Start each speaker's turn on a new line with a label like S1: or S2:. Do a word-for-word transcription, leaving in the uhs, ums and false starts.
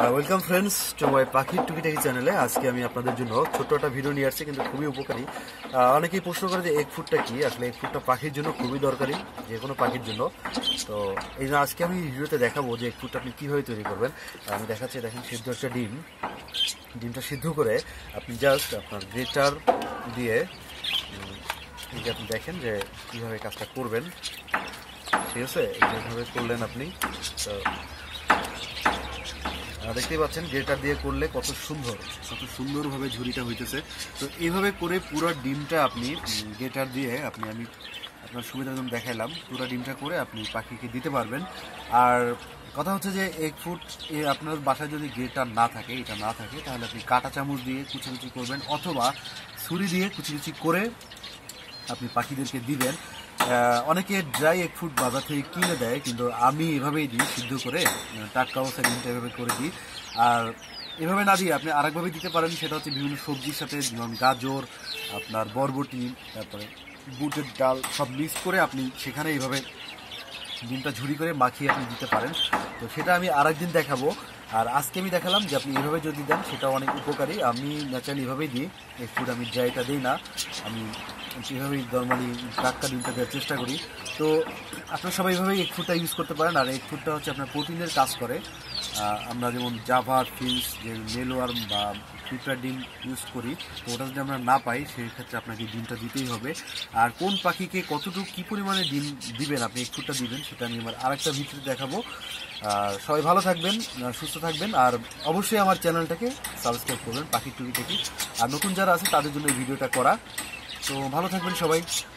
S1: Welcome friends to my পাখির টুকিটাকি চ্যানেলে। আজকে আমি আপনাদের জন্য ছোট্ট একটা ভিডিও নিয়ে আসছি, কিন্তু খুবই উপকারী। অনেকেই প্রশ্ন করে যে এগ ফুডটা কি। আসলে এগ ফুডটা পাখির জন্য খুবই দরকারি, যে কোনো পাখির জন্য। তো এই জন্য আজকে আমি ভিডিওতে দেখাবো যে এগ ফুডটা আপনি কীভাবে তৈরি করবেন। আমি দেখাচ্ছি, দেখেন সিদ্ধ একটা ডিম। ডিমটা সিদ্ধ করে আপনি জাস্ট আপনার গ্রেটার দিয়ে এই যে আপনি দেখেন যে কীভাবে কাজটা করবেন, ঠিক আছে? যেভাবে করলেন আপনি, তো দেখতেই পাচ্ছেন গ্রেটার দিয়ে করলে কত সুন্দর কত সুন্দরভাবে ঝুড়িটা হইতেছে। তো এইভাবে করে পুরো ডিমটা আপনি গ্রেটার দিয়ে আপনি আমি আপনার সুবিধার জন্য দেখাইলাম, পুরো ডিমটা করে আপনি পাখিকে দিতে পারবেন। আর কথা হচ্ছে যে এগ ফুড আপনার বাসায় যদি গ্রেটার না থাকে, এটা না থাকে, তাহলে আপনি কাঁটা চামচ দিয়ে কুচি কুচি করবেন, অথবা ছুরি দিয়ে কুচি কুচি করে আপনি পাখিদেরকে দিবেন। অনেকে ড্রাই এগ ফুড বাজার থেকে কিনে দেয়, কিন্তু আমি এভাবেই দিই, সিদ্ধ করে টাটকা অবস্থায় ডিমটা এভাবে করে দিই। আর এভাবে না দিয়ে আপনি আরেকভাবে দিতে পারেন, সেটা হচ্ছে বিভিন্ন সবজির সাথে, যেমন গাজর, আপনার বরবটি, তারপরে বুটের ডাল সব মিক্স করে আপনি সেখানে এইভাবে ডিমটা ঝুড়ি করে মাখিয়ে আপনি দিতে পারেন। তো সেটা আমি আরেকদিন দেখাবো। আর আজকে আমি দেখালাম যে আপনি এভাবে যদি দেন সেটা অনেক উপকারী। আমি ন্যাচারালি এভাবেই দিই এগ ফুড, আমি ড্রাইটা দিই না, আমি সেভাবেই নর্মালি টাটকা ডিমটা দেওয়ার চেষ্টা করি। তো আপনারা সবাই এইভাবেই এগ ফুডটা ইউজ করতে পারেন। আর এগ ফুডটা হচ্ছে আপনার প্রোটিনের কাজ করে। আমরা যেমন জাভা ফিশ, যে মেলোয়ার্ম বা পিঁপড়ার ডিম ইউজ করি, তো ওটা যদি আমরা না পাই, সেই ক্ষেত্রে আপনাকে ডিমটা দিতেই হবে। আর কোন পাখিকে কতটুকু কী পরিমাণে ডিম দিবেন, আপনি এগ ফুডটা দিবেন, সেটা আমি আমার আরেকটা ভিডিওতে দেখাবো। আর সবাই ভালো থাকবেন, সুস্থ থাকবেন, আর অবশ্যই আমার চ্যানেলটাকে সাবস্ক্রাইব করবেন পাখির টুকিটাকি। আর নতুন যারা আছে তাদের জন্য এই ভিডিওটা করা। তো ভালো থাকবেন সবাই।